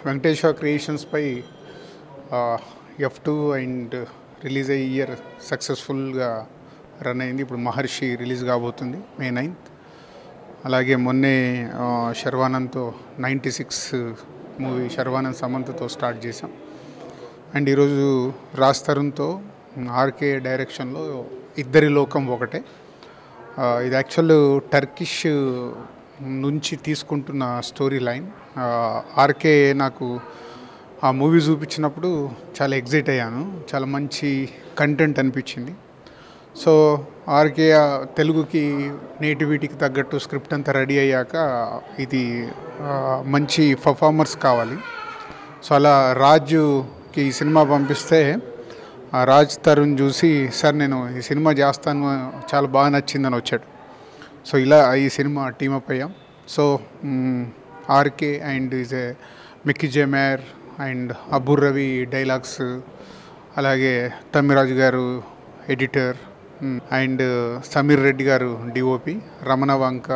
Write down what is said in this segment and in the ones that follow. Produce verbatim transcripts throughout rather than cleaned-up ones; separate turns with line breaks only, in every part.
వెంకటేశ్వర క్రియేషన్స్పై F two and release అయ్యే year సక్సెస్ఫుల్గా రన్ అయింది. ఇప్పుడు మహర్షి రిలీజ్ కాబోతుంది మే నైన్త్. అలాగే మొన్నే శర్వానంద్తో నైంటీ సిక్స్ మూవీ శర్వానంద్ సమంతతో స్టార్ట్ చేసాం. అండ్ ఈరోజు రాజ్ తరుణ్తో ఆర్కే డైరెక్షన్లో ఇద్దరి లోకం ఒకటే. ఇది యాక్చువల్ టర్కిష్ నుంచి తీసుకుంటున్న స్టోరీ లైన్. ఆర్కే నాకు ఆ మూవీ చూపించినప్పుడు చాలా ఎగ్జైట్ అయ్యాను. చాలా మంచి కంటెంట్ అనిపించింది. సో ఆర్కే తెలుగుకి నేటివిటీకి తగ్గట్టు స్క్రిప్ట్ అంతా రెడీ అయ్యాక ఇది మంచి పర్ఫార్మర్స్ కావాలి. సో అలా రాజుకి ఈ సినిమా పంపిస్తే రాజ్ తరుణ్ చూసి సార్ నేను ఈ సినిమా చేస్తాను, చాలా బాగా నచ్చిందని వచ్చాడు. సో ఇలా ఈ సినిమా టీమప్ అయ్యాం. So RK and is a Mickey జెమేర్ and Abburi Ravi dialogues, అలాగే తమ్మిరాజు గారు ఎడిటర్, అండ్ సమీర్ రెడ్డి గారు డిఓపి, రమణ వంక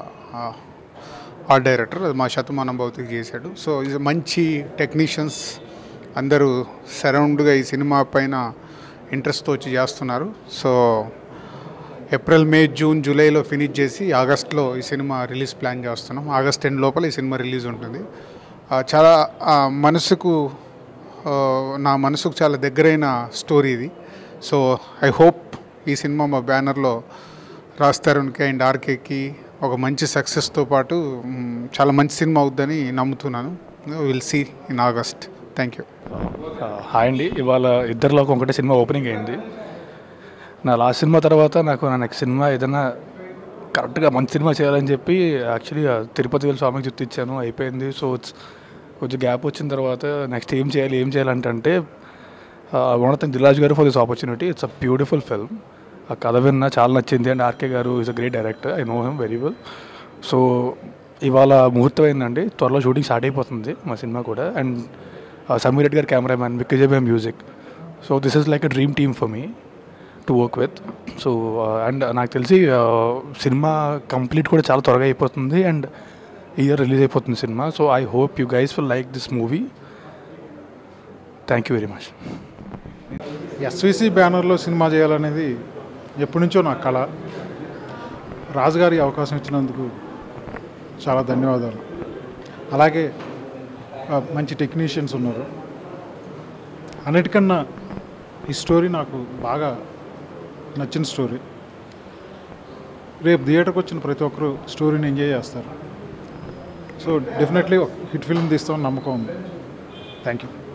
ఆర్ట్ డైరెక్టర్, మా శతమానం భౌతికి చేశాడు. సో ఇది మంచి టెక్నీషియన్స్ అందరూ సరౌండ్గా ఈ సినిమా పైన ఇంట్రెస్ట్తో వచ్చి చేస్తున్నారు. సో ఏప్రిల్ మే జూన్ జూలైలో ఫినిష్ చేసి ఆగస్ట్లో ఈ సినిమా రిలీజ్ ప్లాన్ చేస్తున్నాం. ఆగస్ట్ టెన్ లోపల ఈ సినిమా రిలీజ్ ఉంటుంది. చాలా మనసుకు నా మనసుకు చాలా దగ్గరైన స్టోరీ ఇది. సో ఐ హోప్ ఈ సినిమా మా బ్యానర్లో రాజ్ తరుణ్కి అండ్ ఆర్కేకి ఒక మంచి సక్సెస్తో పాటు చాలా మంచి సినిమా అవుద్దని నమ్ముతున్నాను. Will see in August. Thank you.
Hi అండి. ఇవాళ ఇద్దరిలో ఒకటే సినిమా ఓపెనింగ్ అయింది. నా లాస్ట్ సినిమా తర్వాత నాకు నా నెక్స్ట్ సినిమా ఏదైనా కరెక్ట్గా మంచి సినిమా చేయాలని చెప్పి యాక్చువల్లీ తిరుపతి వెళ్ళి స్వామికి చుట్టించాను, అయిపోయింది. సో కొంచెం గ్యాప్ వచ్చిన తర్వాత నెక్స్ట్ ఏం చేయాలి ఏం చేయాలంటే వన్ ఆఫ్ దిల్ రాజు గారు for this opportunity. It's a beautiful film. ఆ కథ విన్నా చాలా నచ్చింది. అండ్ ఆర్కే గారు is a great director, I know him very well. So ఇవాళ ముహూర్తం అయిందండి, త్వరలో షూటింగ్ స్టార్ట్ అయిపోతుంది మా సినిమా కూడా. అండ్ సమీర్ రెడ్డి గారు cameraman, Mickey జెమేర్ music. So this is like a dream team for me to work with. So and నాకు తెలిసి సినిమా కంప్లీట్ కూడా చాలా త్వరగా అయిపోతుంది అండ్ ఇయర్ రిలీజ్ అయిపోతుంది cinema. So I hope you guys will like this movie. Thank you very much.
SVC బ్యానర్లో cinema చేయాలనేది ఎప్పటి నుంచో నా కళ. రాజుగారి అవకాశం ఇచ్చినందుకు చాలా ధన్యవాదాలు. అలాగే మంచి టెక్నీషియన్స్ ఉన్నారు. అన్నిటికన్నా ఈ స్టోరీ నాకు బాగా నచ్చిన స్టోరీ. రేపు థియేటర్కి వచ్చిన ప్రతి ఒక్కరూ స్టోరీని ఎంజాయ్ చేస్తారు. సో డెఫినెట్లీ హిట్ ఫిల్మ్ తీస్తామని నమ్మకం ఉంది. Thank you.